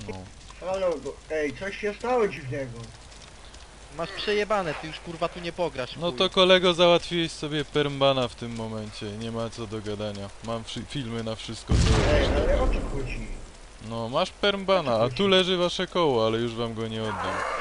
No. Halo, ej, coś się stało dziwnego. Masz przejebane, ty już kurwa tu nie pograsz. No chuj. to kolego, załatwiłeś sobie permbana w tym momencie, nie ma co do gadania. Mam filmy na wszystko co Ej, robisz. ale o co chodzi? No masz permbana, a tu leży wasze koło, ale już wam go nie oddam.